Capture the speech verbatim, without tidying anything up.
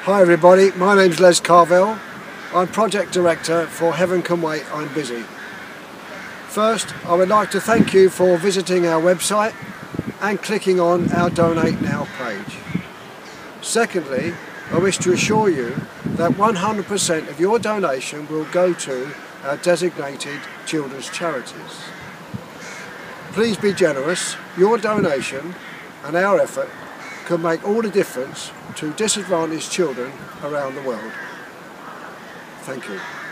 Hi everybody, my name's Les Carvall. I'm Project Director for Heaven Can Wait, I'm Busy. First, I would like to thank you for visiting our website and clicking on our Donate Now page. Secondly, I wish to assure you that one hundred percent of your donation will go to our designated children's charities. Please be generous. Your donation and our effort can make all the difference to disadvantaged children around the world. Thank you.